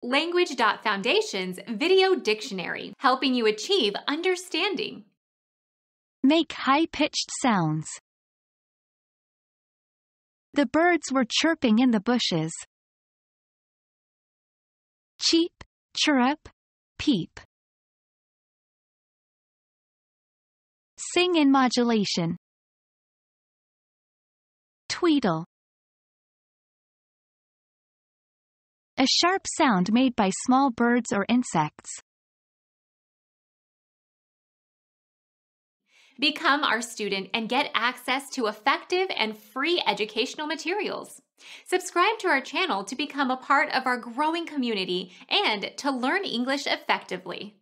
Language.Foundation's Video Dictionary, helping you achieve understanding. Make high-pitched sounds. The birds were chirping in the bushes. Cheep, chirrup, peep. Sing in modulation. Tweedle. A sharp sound made by small birds or insects. Become our student and get access to effective and free educational materials. Subscribe to our channel to become a part of our growing community and to learn English effectively.